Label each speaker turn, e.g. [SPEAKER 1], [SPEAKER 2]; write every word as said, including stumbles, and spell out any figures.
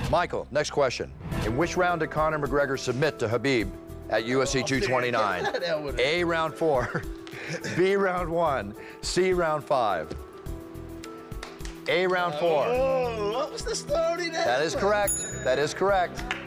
[SPEAKER 1] Michael, next question. In which round did Conor McGregor submit to Khabib at U F C two twenty-nine? A, round four. B, round one. C, round five. A, round four.
[SPEAKER 2] Oh, what was the story there?
[SPEAKER 1] That is correct. That is correct.